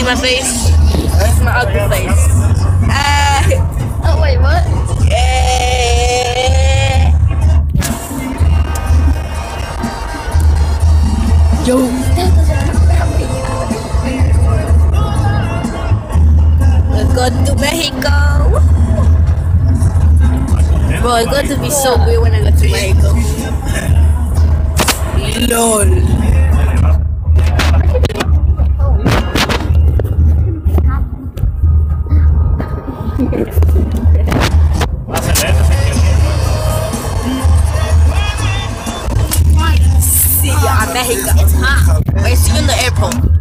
my face? That's my ugly face. Oh wait, what? Yo. Let's go to Mexico. Bro, it's going to be so weird when I go to Mexico. LOL. See ya, Mexico. It's hot. Wait, see you in the airport.